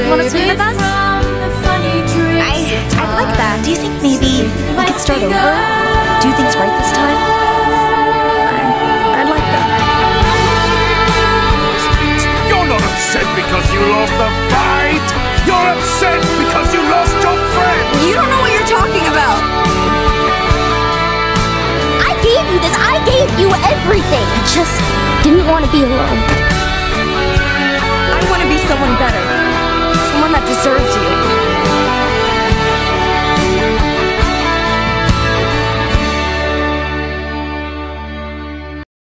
Want to swim with us? I'd like that. Do you think maybe we could start over? Do things right this time? I'd like that. You're not upset because you lost the fight! You're upset because you lost your friend! You don't know what you're talking about! I gave you this! I gave you everything! I just didn't want to be alone.